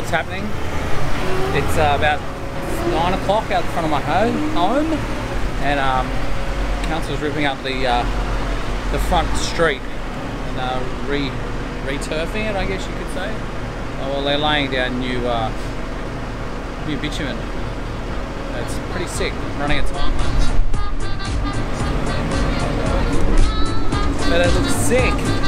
what's happening. It's about 9 o'clock out the front of my home, and council's ripping up the front street and re-turfing it, I guess you could say. Well, they're laying down new bitumen. It's pretty sick, running a time lapse. But it looks sick.